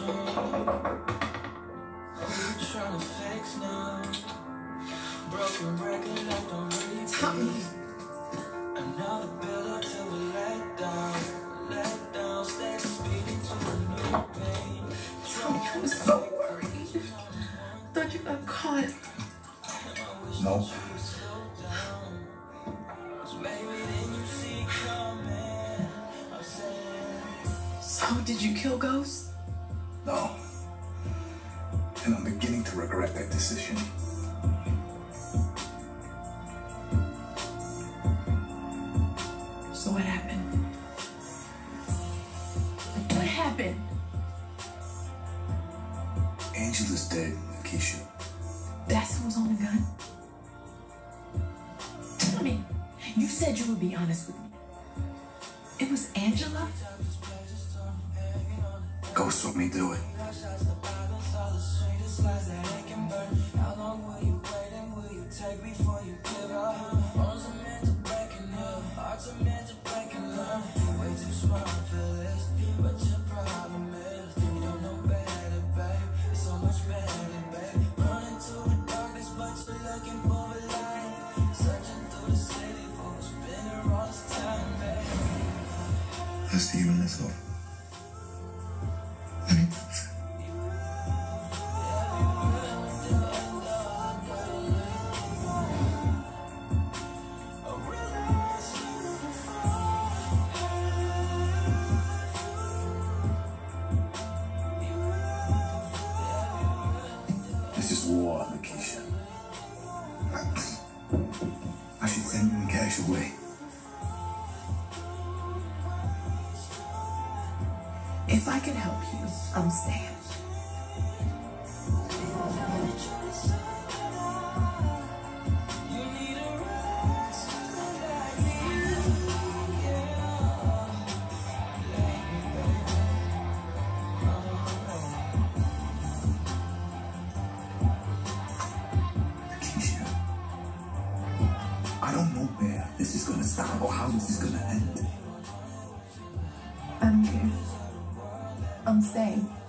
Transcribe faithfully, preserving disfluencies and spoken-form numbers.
Tommy. Tommy, I'm so worried. I thought you got caught. No. So, did you kill Ghost? No. And I'm beginning to regret that decision. So what happened? What happened? Angela's dead, Keisha. That's who was on the gun? Tommy, you said you would be honest with me. It was Angela? Ghost told me to do it. Let's see even this off. Let me prove it. This is war, Lakeisha. I should send you and Cash away. If I can help you, I'm staying. Lakeisha, I don't know where this is gonna start or how this is gonna end. I don't care. I'm staying.